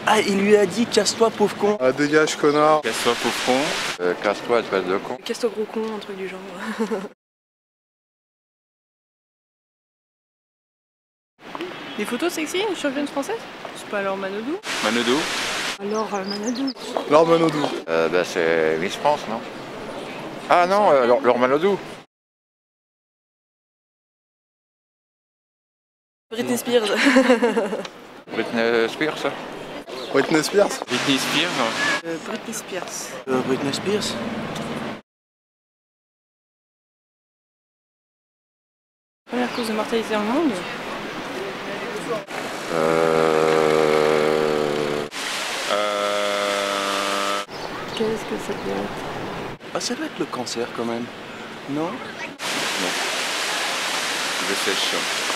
Ah, il lui a dit casse-toi pauvre con. Ah, dégage connard. Casse-toi pauvre con. Casse-toi, espèce de con. Casse-toi gros con, un truc du genre. Des photos sexy, une championne française? C'est pas alors Manodou? Manodou. Alors Manodou. Laure Manodou. Bah c'est Miss France, non? Ah non, Laure Manodou. Britney Spears. Britney Spears. Britney Spears. Britney Spears. Britney Spears. Britney Spears. Première cause de mortalité dans le monde. Qu'est-ce que ça peut être? Ah, ça doit être le cancer quand même. Non? Je sèche.